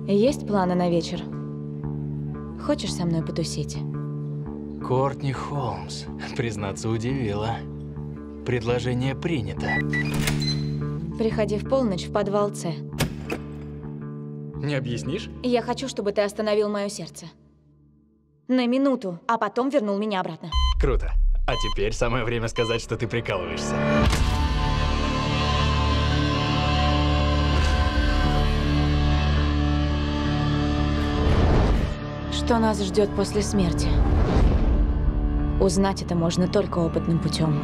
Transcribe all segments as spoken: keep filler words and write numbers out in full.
Есть планы на вечер? Хочешь со мной потусить? Кортни Холмс, признаться, удивила. Предложение принято. Приходи в полночь в подвал С. Не объяснишь? Я хочу, чтобы ты остановил мое сердце. На минуту, а потом вернул меня обратно. Круто. А теперь самое время сказать, что ты прикалываешься. Что нас ждет после смерти? Узнать это можно только опытным путем.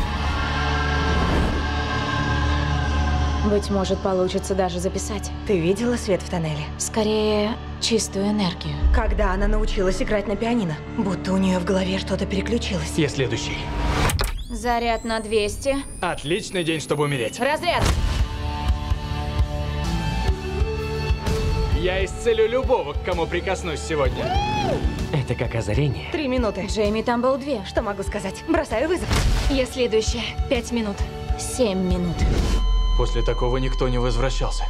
Быть может, получится даже записать. Ты видела свет в тоннеле? Скорее, чистую энергию. Когда она научилась играть на пианино, будто у нее в голове что-то переключилось. Я следующий. Заряд на двести. Отличный день, чтобы умереть. Разряд! Я исцелю любого, к кому прикоснусь сегодня. Это как озарение. Три минуты. Джейми, там был две. Что могу сказать? Бросаю вызов. Я следующая. Пять минут. Семь минут. После такого никто не возвращался.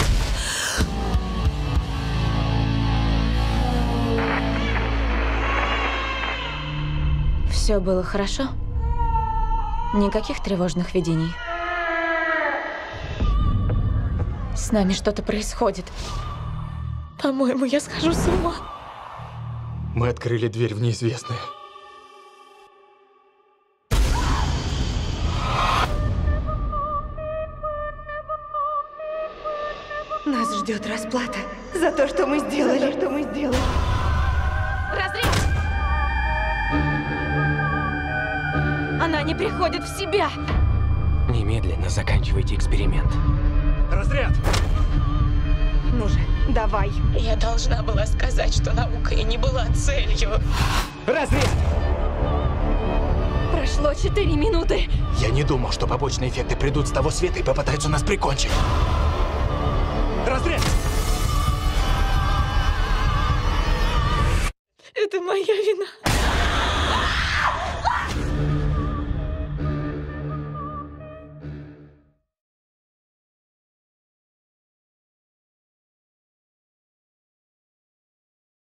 Все было хорошо? Никаких тревожных видений? С нами что-то происходит. По-моему, я схожу с ума. Мы открыли дверь в неизвестное. Нас ждет расплата за то, что мы сделали. За то, что мы сделали. Разряд! Она не приходит в себя. Немедленно заканчивайте эксперимент. Разряд! Ну же, давай. Я должна была сказать, что наука и не была целью. Разряд! Прошло четыре минуты. Я не думал, что побочные эффекты придут с того света и попытаются нас прикончить. Разряд! Это моя вина.